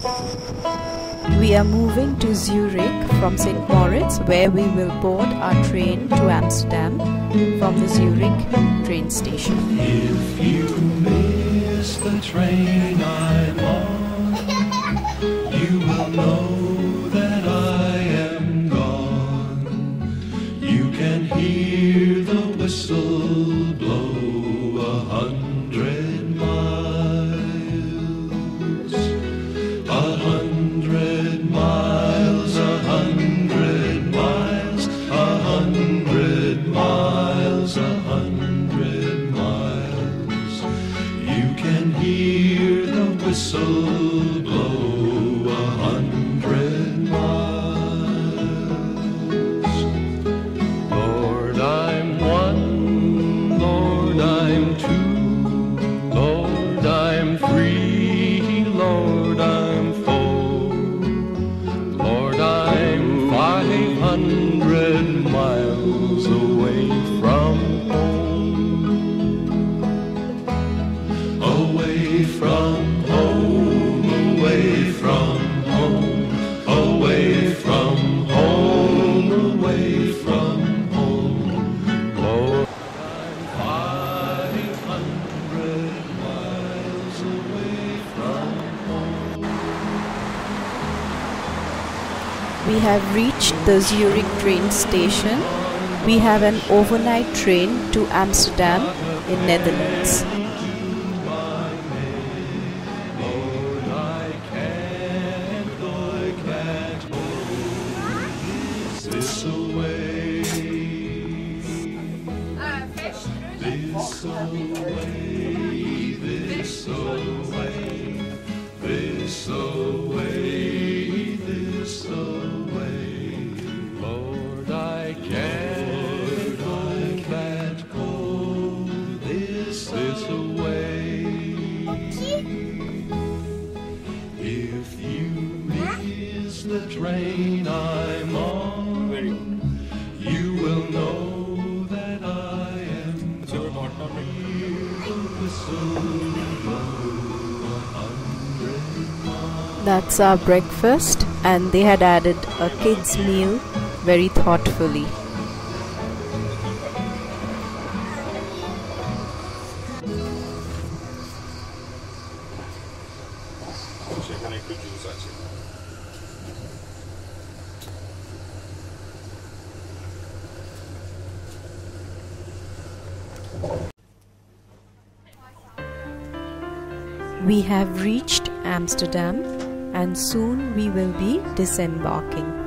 We are moving to Zurich from St. Moritz, where we will board our train to Amsterdam from the Zurich Train Station. If you miss the train I'm on, you will know that I am gone. You can hear the whistle blow 100 miles. 100 miles, 100 miles, 100 miles, 100 miles. You can hear the whistle blow 100 miles. Lord, I'm one, Lord, I'm two, Lord, I'm three, Lord, I'm four, Lord, I'm 500 miles away from home. Away from home, away from home, away from home, away from home. Lord, I'm 500 miles away from home. We have reached the Zurich Train Station. We have an overnight train to Amsterdam in Netherlands. Lord, I can't hold this away, this away, this away, this away, this away. Lord, I can't hold this away. If you miss the train I'm on, you will know that I am gone. Hear the whistle blow 100 miles. That's our breakfast, and they had added a kids' meal very thoughtfully. We have reached Amsterdam, and soon we will be disembarking.